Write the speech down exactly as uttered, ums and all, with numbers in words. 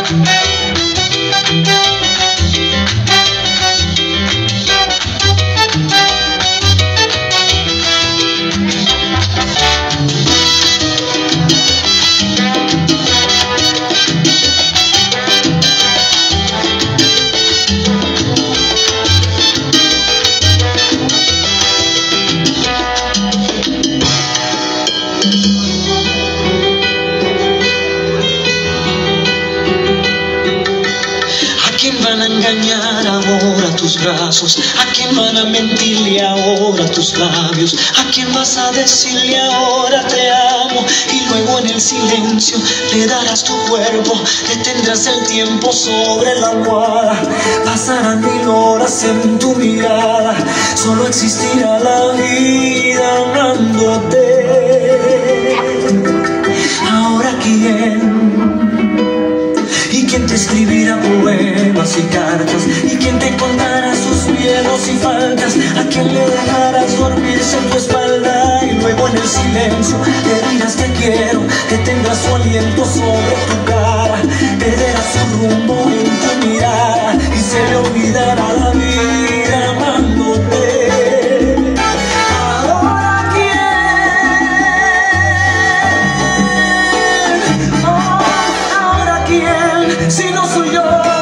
Engañar ahora tus brazos, a quién van a mentirle ahora tus labios, a quién vas a decirle ahora te amo, y luego en el silencio le darás tu cuerpo, detendrás el tiempo sobre la almohada, pasarán mil horas en tu mirada, solo existirá la vida amándote. Ahora quién y quién te escribirá poemas y cartas, y quién te contará sus miedos y faltas, a quién le dejarás dormirse en tu espalda, y luego en el silencio le dirás te quiero, que tendrás su aliento sobre tu cara, perderás su rumbo en tu mirada, y se le olvidará la vida amándote. Si no soy yo.